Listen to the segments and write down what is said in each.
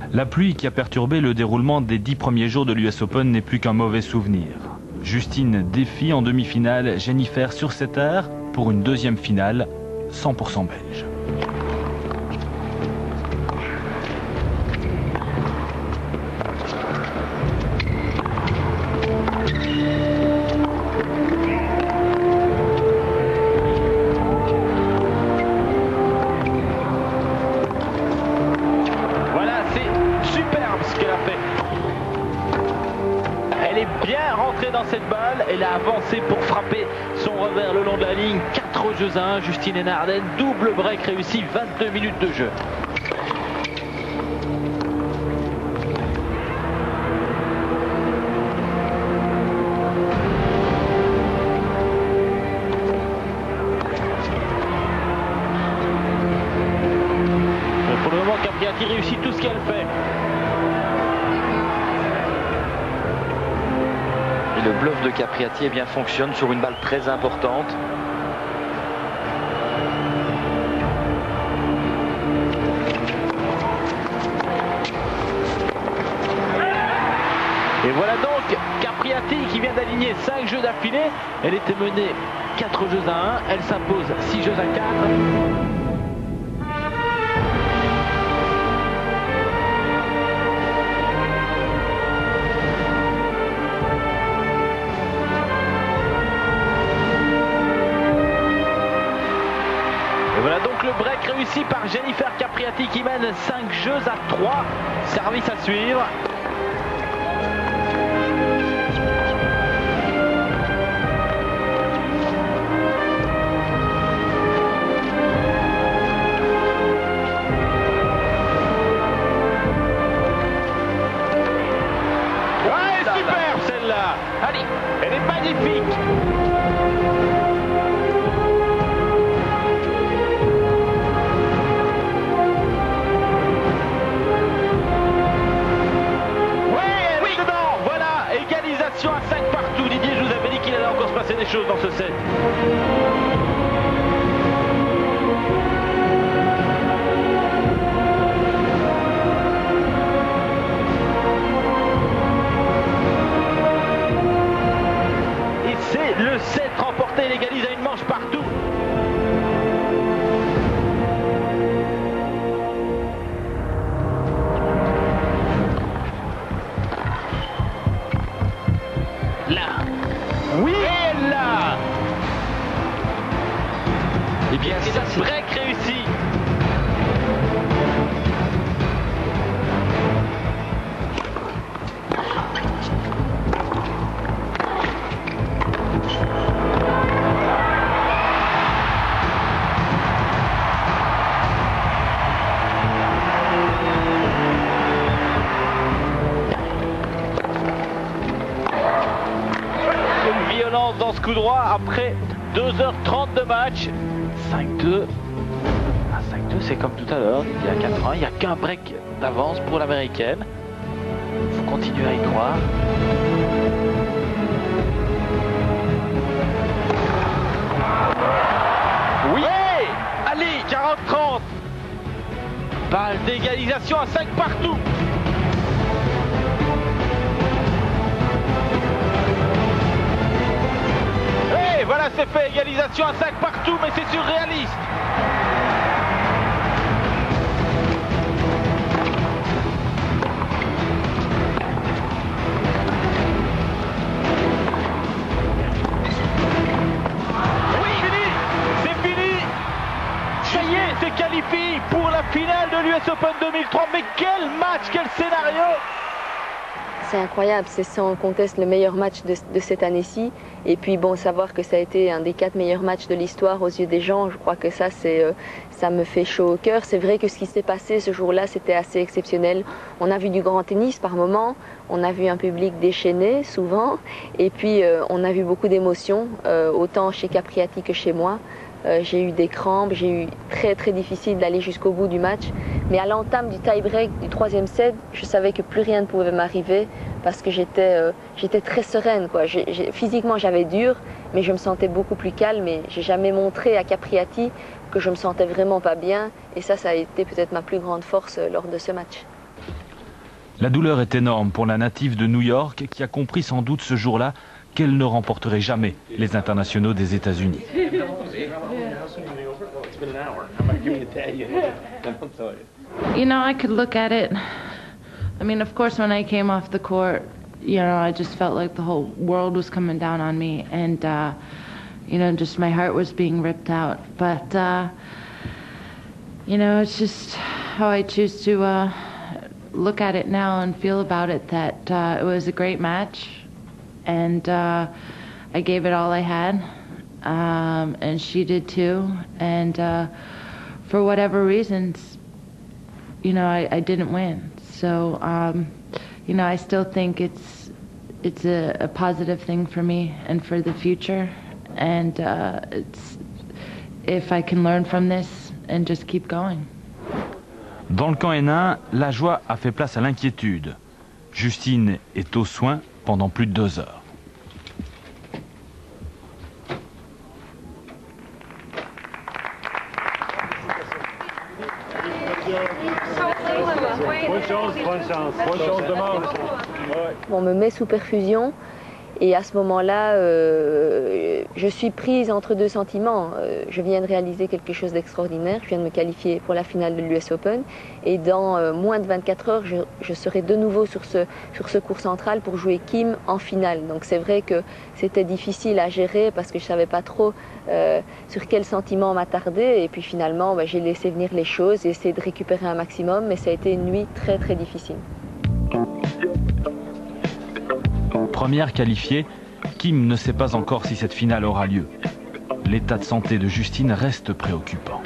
La pluie qui a perturbé le déroulement des 10 premiers jours de l'US Open n'est plus qu'un mauvais souvenir. Justine défie en demi-finale Jennifer sur 7 heures pour une deuxième finale 100% belge. Dans cette balle, elle a avancé pour frapper son revers le long de la ligne. 4 jeux à 1, Justine Henin-Ardenne, double break réussi, 22 minutes de jeu. Pour le moment, Capriati réussit tout ce qu'elle fait. Et le bluff de Capriati eh bien, fonctionne sur une balle très importante. Et voilà donc Capriati qui vient d'aligner 5 jeux d'affilée. Elle était menée 4 jeux à 1. Elle s'impose 6 jeux à 4. Voilà donc le break réussi par Jennifer Capriati qui mène 5 jeux à 3. Service à suivre. Ouais, superbe celle-là. Allez, elle est magnifique. À 5 partout. Didier, je vous avais dit qu'il allait encore se passer des choses dans ce set. Et c'est le set remporté. Il égalise à une manche partout. Là. Oui, et là. Eh bien, ça c'est break réussi. Dans ce coup droit après 2h30 de match. 5-2. 5-2 c'est comme tout à l'heure, il y a 4 ans, il n'y a qu'un break d'avance pour l'américaine. Il faut continuer à y croire. Oui, allez, 40-30. Balle d'égalisation à 5 partout. Voilà, c'est fait, égalisation à 5 partout, mais c'est surréaliste. Oui, c'est fini. Ça y est, c'est qualifié pour la finale de l'US Open 2003. Mais quel match, quel scénario! C'est incroyable, c'est sans conteste le meilleur match de cette année-ci. Et puis bon, savoir que ça a été un des 4 meilleurs matchs de l'histoire aux yeux des gens, je crois que ça me fait chaud au cœur. C'est vrai que ce qui s'est passé ce jour-là, c'était assez exceptionnel. On a vu du grand tennis par moments, on a vu un public déchaîné souvent, et puis on a vu beaucoup d'émotions, autant chez Capriati que chez moi. J'ai eu des crampes, j'ai eu très difficile d'aller jusqu'au bout du match. Mais à l'entame du tie-break du 3e set, je savais que plus rien ne pouvait m'arriver parce que j'étais très sereine, quoi. Physiquement, j'avais dur, mais je me sentais beaucoup plus calme et j'ai jamais montré à Capriati que je me sentais vraiment pas bien. Et ça a été peut-être ma plus grande force lors de ce match. La douleur est énorme pour la native de New York qui a compris sans doute ce jour-là qu'elle ne remporterait jamais les internationaux des États-Unis. You know, I could look at it. I mean, of course, when I came off the court, you know, I just felt like the whole world was coming down on me, and you know, just my heart was being ripped out. But you know, it's just how I choose to look at it now and feel about it. That it was a great match, and I gave it all I had, and she did too. And for whatever reasons, you know, I didn't win. So, you know, I still think it's a positive thing for me and for the future. And it's if I can learn from this and just keep going. Dans le camp Hénin, la joie a fait place à l'inquiétude. Justine est aux soins pendant plus de 2 heures. On me met sous perfusion et à ce moment-là, je suis prise entre 2 sentiments. Je viens de réaliser quelque chose d'extraordinaire, je viens de me qualifier pour la finale de l'US Open et dans moins de 24 heures, je serai de nouveau sur ce court central pour jouer Kim en finale. Donc c'est vrai que c'était difficile à gérer parce que je ne savais pas trop sur quel sentiment m'attarder et puis finalement j'ai laissé venir les choses et essayé de récupérer un maximum, mais ça a été une nuit très très difficile. Première qualifiée, Kim ne sait pas encore si cette finale aura lieu. L'état de santé de Justine reste préoccupant.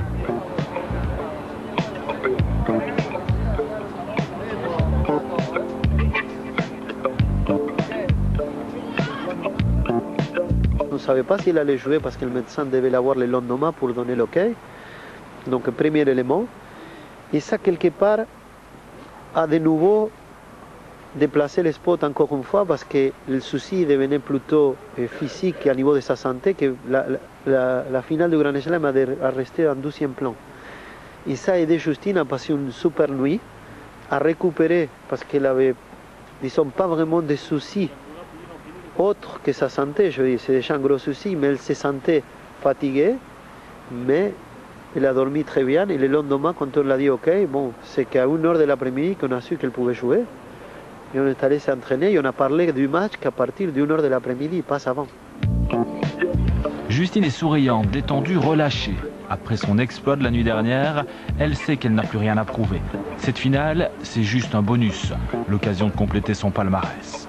On ne savait pas s'il allait jouer parce que le médecin devait l'avoir le lendemain pour donner l'OK. Donc, premier élément. Et ça, quelque part, a de nouveau déplacer les spots encore une fois parce que le souci devenait plutôt physique à niveau de sa santé que la finale du Grand Chelem a resté en 12e plan. Et ça a aidé Justine à passer une super nuit, à récupérer parce qu'elle avait, disons, pas vraiment de soucis autres que sa santé. Je veux dire, c'est déjà un gros souci, mais elle se sentait fatiguée, mais elle a dormi très bien. Et le lendemain, quand on l'a dit OK, bon, c'est qu'à 1h de l'après-midi qu'on a su qu'elle pouvait jouer. Et on est allé s'entraîner et on a parlé du match qu'à partir d'1h de l'après-midi, pas avant. Justine est souriante, détendue, relâchée. Après son exploit de la nuit dernière, elle sait qu'elle n'a plus rien à prouver. Cette finale, c'est juste un bonus, l'occasion de compléter son palmarès.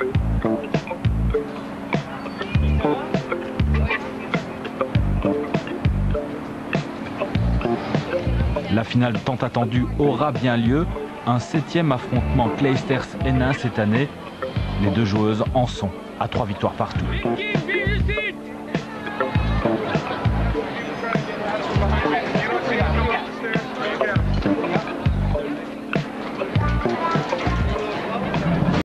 La finale tant attendue aura bien lieu. Un 7e affrontement Clijsters-Hénin cette année. Les 2 joueuses en sont à 3 victoires partout.